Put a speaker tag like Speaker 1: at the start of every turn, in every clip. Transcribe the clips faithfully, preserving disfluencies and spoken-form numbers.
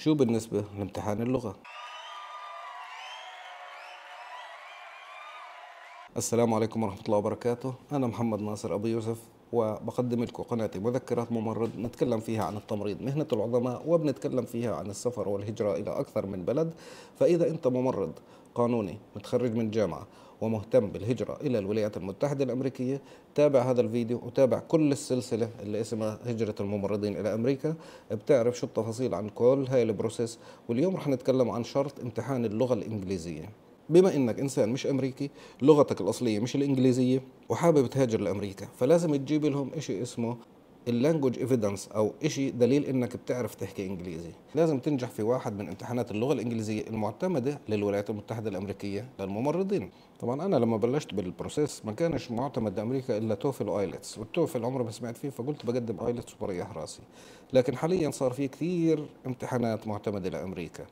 Speaker 1: شو بالنسبة لامتحان اللغة؟ السلام عليكم ورحمة الله وبركاته. أنا محمد ناصر أبو يوسف، وبقدم لكم قناتي مذكرات ممرض نتكلم فيها عن التمريض مهنة العظماء، وبنتكلم فيها عن السفر والهجرة إلى أكثر من بلد. فإذا أنت ممرض قانوني متخرج من جامعة ومهتم بالهجرة إلى الولايات المتحدة الأمريكية، تابع هذا الفيديو وتابع كل السلسلة اللي اسمها هجرة الممرضين إلى أمريكا، بتعرف شو التفاصيل عن كل هاي البروسيس. واليوم رح نتكلم عن شرط امتحان اللغة الإنجليزية. بما انك انسان مش امريكي، لغتك الاصليه مش الانجليزيه، وحابب تهاجر لامريكا، فلازم تجيب لهم اشي اسمه اللانجوج ايفيدنس، او اشي دليل انك بتعرف تحكي انجليزي. لازم تنجح في واحد من امتحانات اللغه الانجليزيه المعتمده للولايات المتحده الامريكيه للممرضين. طبعا انا لما بلشت بالبروسيس ما كانش معتمد لامريكا الا توفل وايلتس، والتوفل عمري ما سمعت فيه، فقلت بقدم ايلتس وبريح راسي. لكن حاليا صار في كثير امتحانات معتمده لامريكا،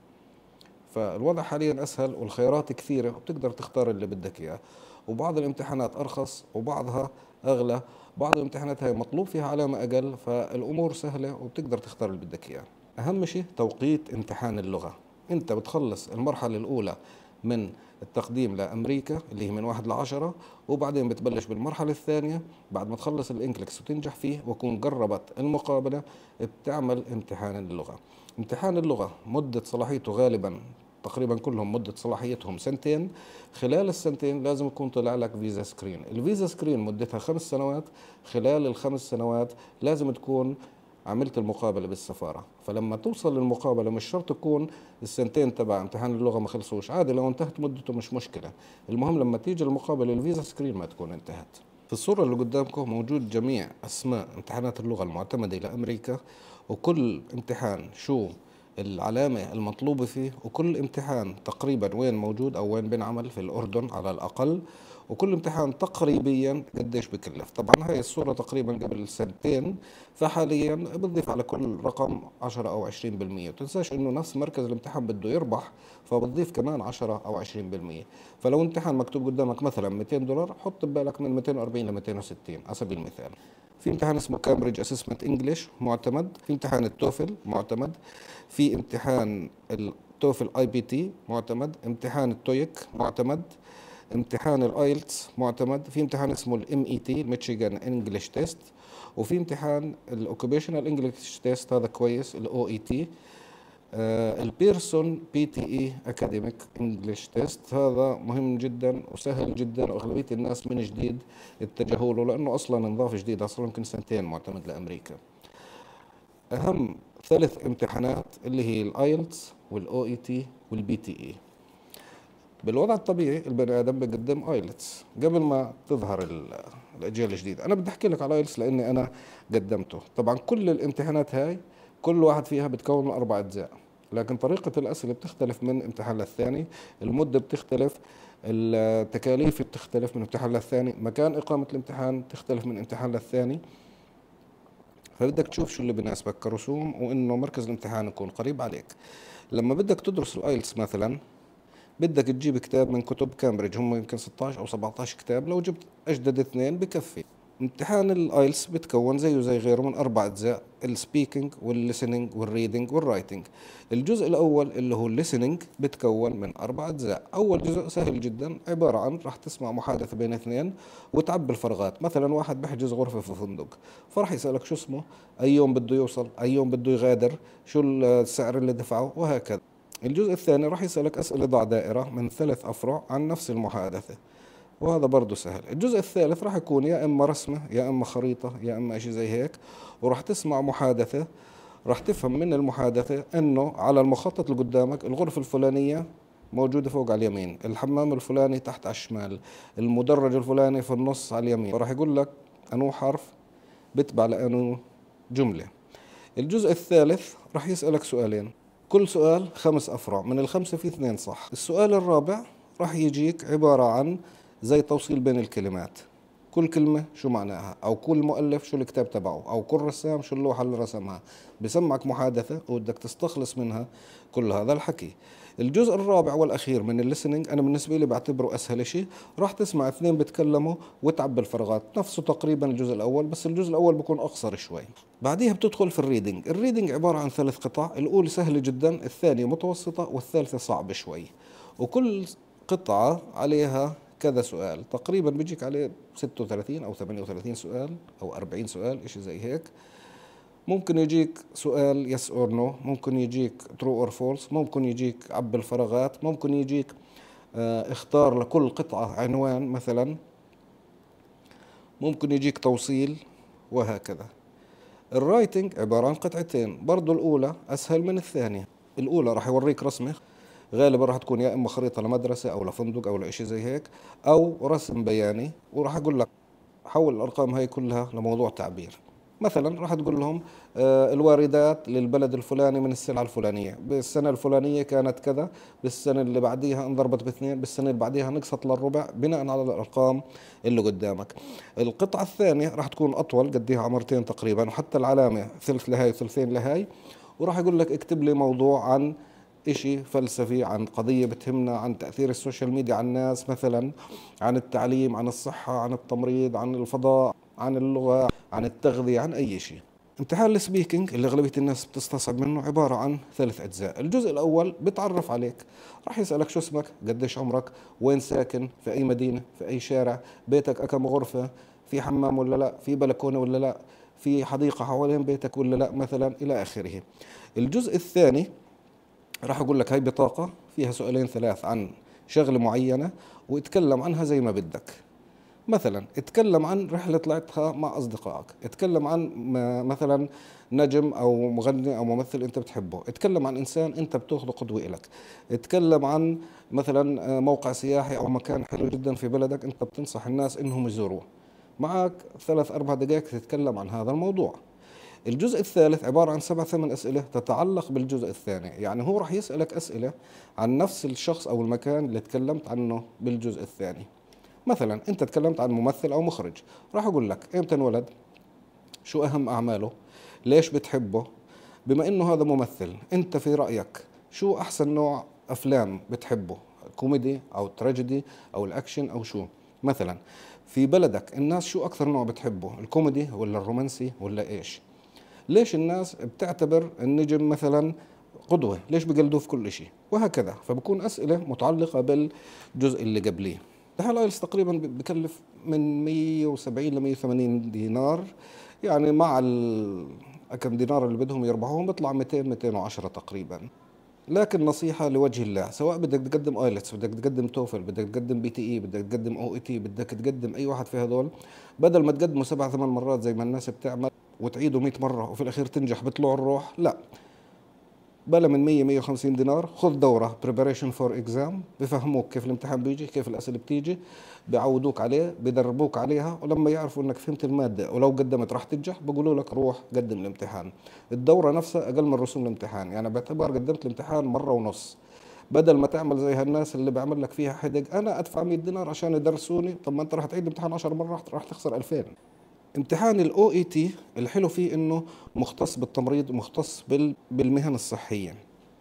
Speaker 1: فالوضع حاليا اسهل والخيارات كثيره وبتقدر تختار اللي بدك اياه. وبعض الامتحانات ارخص وبعضها اغلى، بعض الامتحانات هي مطلوب فيها علامه اقل، فالامور سهله وبتقدر تختار اللي بدك اياه. اهم شيء توقيت امتحان اللغه. انت بتخلص المرحله الاولى من التقديم لامريكا اللي هي من واحد لعشرة، وبعدين بتبلش بالمرحله الثانيه بعد ما تخلص الانكليكس وتنجح فيه وتكون قربت المقابله، بتعمل امتحان اللغه. امتحان اللغه مده صلاحيته غالبا تقريبا كلهم مدة صلاحيتهم سنتين. خلال السنتين لازم يكون طلع لك فيزا سكرين. الفيزا سكرين مدتها خمس سنوات. خلال الخمس سنوات لازم تكون عملت المقابلة بالسفارة. فلما توصل للمقابلة مش شرط تكون السنتين تبع امتحان اللغة ما خلصوش، عادي لو انتهت مدته مش مشكلة. المهم لما تيجي المقابلة الفيزا سكرين ما تكون انتهت. في الصورة اللي قدامكم موجود جميع أسماء امتحانات اللغة المعتمدة لأمريكا، وكل امتحان شو العلامة المطلوبة فيه، وكل امتحان تقريبا وين موجود أو وين بنعمل في الأردن على الأقل، وكل امتحان تقريبا قديش بكلف. طبعا هاي الصورة تقريبا قبل سنتين، فحاليا بتضيف على كل رقم عشرة أو عشرين بالمية. وتنساش إنه نفس مركز الامتحان بده يربح، فبتضيف كمان عشرة أو عشرين بالمية. فلو امتحان مكتوب قدامك مثلا مئتين دولار، حط ببالك من مئتين وأربعين ل مئتين وستين على سبيل المثال. في امتحان اسمه كامبريدج اسسمنت انجلش معتمد، في امتحان التوفل معتمد، في امتحان التوفل اي بي تي معتمد، امتحان التويك معتمد، امتحان الايلتس معتمد، في امتحان اسمه الام اي تي ميشيغان انجلش تيست، وفي امتحان الاوكيبيشنال انجلش تيست هذا كويس الاو اي تي. البيرسون بي تي اي اكاديميك انجلش تيست هذا مهم جدا وسهل جدا، واغلبيه الناس من جديد اتجهوا له لانه اصلا نظاف جديد، اصلا يمكن سنتين معتمد لامريكا. اهم ثلاث امتحانات اللي هي الايلتس والاو اي تي والبي تي اي. بالوضع الطبيعي البني ادم بقدم ايلتس قبل ما تظهر ال- الاجيال الجديده. انا بدي احكي لك على ايلتس لاني انا قدمته. طبعا كل الامتحانات هاي كل واحد فيها بتكون من اربع اجزاء، لكن طريقه الاسئله بتختلف من امتحان للثاني، المده بتختلف، التكاليف بتختلف من امتحان للثاني، مكان اقامه الامتحان تختلف من امتحان للثاني. فبدك تشوف شو اللي بناسبك كرسوم، وانه مركز الامتحان يكون قريب عليك. لما بدك تدرس الايلتس مثلا بدك تجيب كتاب من كتب كامبريدج، هم يمكن ستاشر او سبعطعش كتاب، لو جبت اجدد اثنين بكفي. امتحان الايلتس بتكون زيه زي غيره من اربع اجزاء: السبيكينج والليسننج والريدنج والرايتنج. الجزء الاول اللي هو الليسننج بتكون من اربع اجزاء. اول جزء سهل جدا، عباره عن راح تسمع محادثه بين اثنين وتعبي الفراغات. مثلا واحد بحجز غرفه في فندق، فراح يسالك شو اسمه، اي يوم بده يوصل، اي يوم بده يغادر، شو السعر اللي دفعه، وهكذا. الجزء الثاني راح يسألك أسئلة ضع دائرة من ثلاث أفرع عن نفس المحادثة، وهذا برضه سهل. الجزء الثالث راح يكون يا إما رسمة يا إما خريطة يا إما إشي زي هيك، وراح تسمع محادثة. راح تفهم من المحادثة إنه على المخطط اللي قدامك الغرفة الفلانية موجودة فوق على اليمين، الحمام الفلاني تحت على الشمال، المدرج الفلاني في النص على اليمين. وراح يقول لك أنو حرف بتبع لأنو جملة. الجزء الثالث راح يسألك سؤالين، كل سؤال خمس أفرع، من الخمسة في اثنين صح. السؤال الرابع راح يجيك عبارة عن زي توصيل بين الكلمات. كل كلمة شو معناها، أو كل مؤلف شو الكتاب تبعه، أو كل رسام شو اللوحة اللي رسمها. بسمعك محادثة وبدك تستخلص منها كل هذا الحكي. الجزء الرابع والأخير من الليسننج أنا بالنسبة لي بعتبره أسهل شيء. راح تسمع اثنين بيتكلموا وتعبي الفراغات، نفسه تقريبا الجزء الأول، بس الجزء الأول بيكون أقصر شوي. بعديها بتدخل في الريدنج. الريدنج عبارة عن ثلاث قطع، الأولى سهلة جدا، الثانية متوسطة، والثالثة صعبة شوي. وكل قطعة عليها كذا سؤال، تقريبا بيجيك عليه ستة وثلاثين أو ثمانية وثلاثين سؤال أو أربعين سؤال إشي زي هيك. ممكن يجيك سؤال يس اور نو، ممكن يجيك ترو اور فولس، ممكن يجيك عب الفراغات، ممكن يجيك اه اختار لكل قطعة عنوان مثلا، ممكن يجيك توصيل، وهكذا. الرايتنج عبارة عن قطعتين، برضو الأولى أسهل من الثانية. الأولى راح يوريك رسمة، غالبا راح تكون يا إما خريطة لمدرسة أو لفندق أو لإشي زي هيك، أو رسم بياني، وراح أقول لك حول الأرقام هاي كلها لموضوع تعبير. مثلا راح تقول لهم آه الواردات للبلد الفلاني من السلعة الفلانية بالسنة الفلانية كانت كذا، بالسنة اللي بعديها انضربت باثنين، بالسنة اللي بعديها نقصت للربع، بناء على الأرقام اللي قدامك. القطعة الثانية راح تكون أطول، قديها عمرتين تقريبا، وحتى العلامة ثلث لهاي وثلثين لهاي. وراح يقول لك اكتب لي موضوع عن إشي فلسفي، عن قضية بتهمنا، عن تأثير السوشيال ميديا على الناس مثلا، عن التعليم، عن الصحة، عن التمريض، عن الفضاء، عن اللغة، عن التغذية، عن أي شيء. امتحان السبيكينج اللي أغلبية الناس بتستصعب منه عبارة عن ثلاث أجزاء. الجزء الأول بتعرف عليك، راح يسألك شو اسمك، قديش عمرك، وين ساكن، في أي مدينة، في أي شارع، بيتك كم غرفة، في حمام ولا لا، في بلكونة ولا لا، في حديقة حوالين بيتك ولا لا مثلا، إلى آخره. الجزء الثاني راح أقول لك هاي بطاقة فيها سؤالين ثلاث عن شغلة معينة، واتكلم عنها زي ما بدك. مثلا اتكلم عن رحلة طلعتها مع أصدقائك، اتكلم عن مثلا نجم أو مغني أو ممثل أنت بتحبه، اتكلم عن إنسان أنت بتاخذه قدوة إلك، اتكلم عن مثلا موقع سياحي أو مكان حلو جدا في بلدك أنت بتنصح الناس إنهم يزوروه. معك ثلاث أربع دقائق تتكلم عن هذا الموضوع. الجزء الثالث عبارة عن سبع ثمان أسئلة تتعلق بالجزء الثاني، يعني هو راح يسألك أسئلة عن نفس الشخص أو المكان اللي تكلمت عنه بالجزء الثاني. مثلا أنت تكلمت عن ممثل أو مخرج، راح أقول لك إمتى انولد، شو أهم أعماله، ليش بتحبه، بما إنه هذا ممثل أنت في رأيك شو أحسن نوع أفلام بتحبه، كوميدي أو تراجيدي أو الأكشن أو شو. مثلا في بلدك الناس شو أكثر نوع بتحبه، الكوميدي ولا الرومانسي ولا إيش. ليش الناس بتعتبر النجم مثلا قدوة، ليش بقلدوه في كل شيء، وهكذا. فبكون أسئلة متعلقة بالجزء اللي قبليه. امتحان الايلتس تقريبا بكلف من مية وسبعين ل مية وثمانين دينار، يعني مع كم دينار اللي بدهم يربحوهم بيطلع مئتين مئتين وعشرة تقريبا. لكن نصيحة لوجه الله، سواء بدك تقدم ايلتس، بدك تقدم توفل، بدك تقدم بي تي اي، بدك تقدم او اي تي، بدك تقدم اي واحد في هذول، بدل ما تقدمه سبع ثمان مرات زي ما الناس بتعمل وتعيده مئة مرة وفي الاخير تنجح بطلوع الروح، لا، بلا من مية مية وخمسين دينار خذ دورة preparation for exam، بفهموك كيف الامتحان بيجي، كيف الأسئلة بتيجي، بيعودوك عليه، بدربوك عليها، ولما يعرفوا انك فهمت المادة ولو قدمت راح تنجح بقولوا لك روح قدم الامتحان. الدورة نفسها أقل من رسوم الامتحان، يعني باعتبار قدمت الامتحان مرة ونص، بدل ما تعمل زي هالناس اللي بعمل لك فيها حدق، أنا أدفع مية دينار عشان يدرسوني، طب ما أنت راح تعيد الامتحان عشر مرات راح تخسر ألفين. امتحان الاو اي تي الحلو فيه انه مختص بالتمريض ومختص بالمهن الصحيه.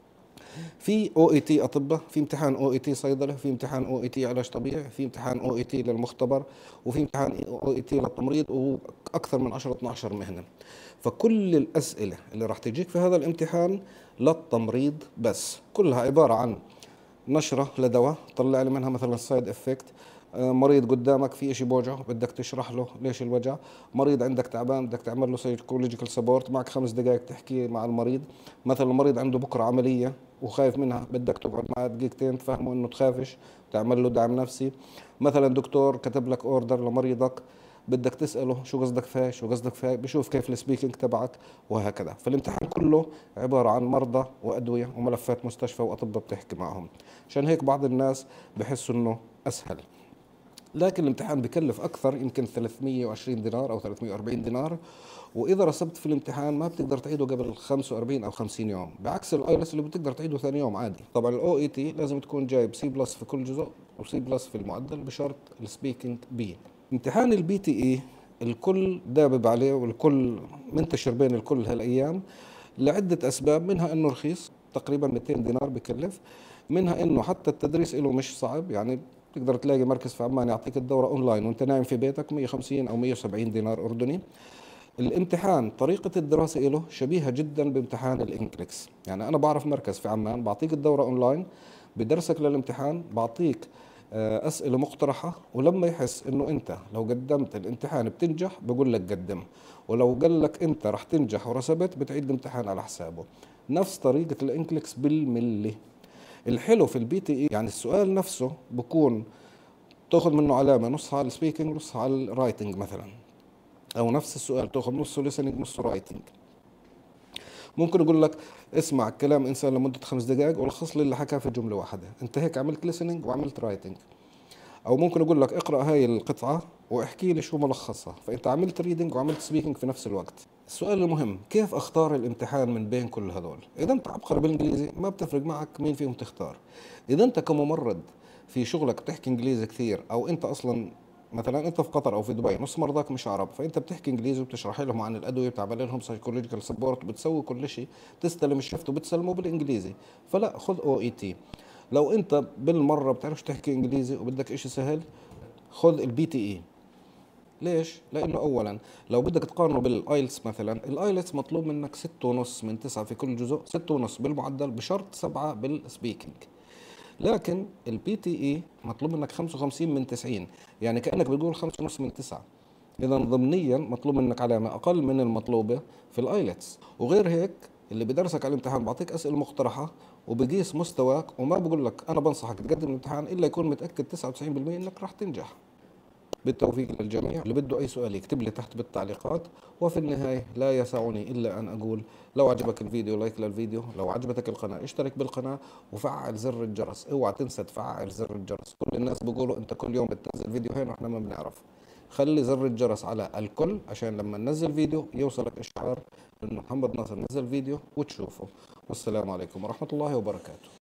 Speaker 1: في او اي تي اطباء، في امتحان او اي تي صيدله، في امتحان او اي تي علاج طبيعي، في امتحان او اي تي للمختبر، وفي امتحان او اي تي للتمريض، واكثر من عشرة اثني عشر مهنه. فكل الاسئله اللي راح تجيك في هذا الامتحان للتمريض بس، كلها عباره عن نشرة لدواء طلع لي منها مثلا السايد افكت، مريض قدامك في اشي بوجعه بدك تشرح له ليش الوجع، مريض عندك تعبان بدك تعمل له سايكولوجيكال سبورت، معك خمس دقائق تحكي مع المريض. مثلا المريض عنده بكره عمليه وخايف منها، بدك تقعد معه دقيقتين تفهمه انه تخافش، تعمل له دعم نفسي. مثلا دكتور كتب لك اوردر لمريضك، بدك تسأله شو قصدك فيها، شو قصدك فيها، بشوف كيف السبيكينج تبعك، وهكذا. فالامتحان كله عبارة عن مرضى وأدوية وملفات مستشفى وأطباء بتحكي معهم، عشان هيك بعض الناس بحسوا إنه أسهل. لكن الامتحان بكلف أكثر، يمكن ثلاثمية وعشرين دينار أو ثلاثمية وأربعين دينار، وإذا رسبت في الامتحان ما بتقدر تعيده قبل خمسة وأربعين أو خمسين يوم، بعكس الآيلتس اللي بتقدر تعيده ثاني يوم عادي. طبعا الأو إي تي لازم تكون جايب سي بلس في كل جزء وسي بلس في المعدل، بشرط السبيكينج بي. امتحان البي تي اي الكل دابب عليه والكل منتشر بين الكل هالايام لعدة اسباب، منها انه رخيص تقريبا مئتين دينار بكلف، منها انه حتى التدريس له مش صعب، يعني تقدر تلاقي مركز في عمان يعطيك الدورة اونلاين وانت نايم في بيتك مية وخمسين او مية وسبعين دينار اردني. الامتحان طريقة الدراسة له شبيهة جدا بامتحان الانكليكس، يعني انا بعرف مركز في عمان بعطيك الدورة اونلاين، بدرسك للامتحان، بعطيك آه، أسئلة مقترحة، ولما يحس إنه أنت لو قدمت الامتحان بتنجح بقول لك قدم، ولو قال لك أنت رح تنجح ورسبت بتعيد الامتحان على حسابه. نفس طريقة الانكليكس بالملي. الحلو في البي تي اي يعني السؤال نفسه بكون تاخذ منه علامة نصها على السبيكينج نصها على الرايتنج مثلا، أو نفس السؤال تاخذ نصه listening نصه رايتنج. ممكن يقول لك اسمع كلام إنسان لمدة خمس دقائق ولخص لي اللي حكاه في جملة واحدة، أنت هيك عملت listening وعملت رايتنج. او ممكن اقول لك اقرا هاي القطعه واحكي لي شو ملخصها، فانت عملت ريدنج وعملت سبيكينج في نفس الوقت. السؤال المهم كيف اختار الامتحان من بين كل هذول؟ اذا انت عبقري بالانجليزي ما بتفرق معك مين فيهم تختار. اذا انت كممرض في شغلك بتحكي انجليزي كثير، او انت اصلا مثلا انت في قطر او في دبي نص مرضاك مش عرب، فانت بتحكي انجليزي وبتشرح لهم عن الادويه وبتعمل لهم سايكولوجيكال سبورت وبتسوي كل شيء، تستلم الشفت وبتسلمه بالانجليزي، فلا خذ او اي تي. لو انت بالمره بتعرفش تحكي انجليزي وبدك اشي سهل خذ البي تي اي. ليش؟ لانه اولا لو بدك تقارنه بالايلتس مثلا، الايلتس مطلوب منك ستة ونص من تسعة في كل جزء، ستة ونص بالمعدل بشرط سبعة بالسبيكينج. لكن البي تي اي مطلوب منك خمسة وخمسين من تسعين، يعني كأنك بتقول خمسة ونص من تسعة. اذا ضمنيا مطلوب منك علامة اقل من المطلوبة في الايلتس. وغير هيك اللي بدرسك على الامتحان بعطيك اسئلة مقترحة وبقيس مستواك، وما بقول لك انا بنصحك تقدم الامتحان الا يكون متأكد تسعة وتسعين بالمئة انك راح تنجح. بالتوفيق للجميع. اللي بده أي سؤال يكتب لي تحت بالتعليقات. وفي النهاية لا يسعني إلا أن أقول لو عجبك الفيديو لايك للفيديو، لو عجبتك القناة اشترك بالقناة وفعل زر الجرس. اوعى تنسى تفعل زر الجرس، كل الناس بيقولوا أنت كل يوم بتنزل فيديوهين وإحنا ما بنعرف. خلي زر الجرس على الكل عشان لما ننزل فيديو يوصلك إشعار إنه محمد ناصر نزل فيديو وتشوفه. والسلام عليكم ورحمة الله وبركاته.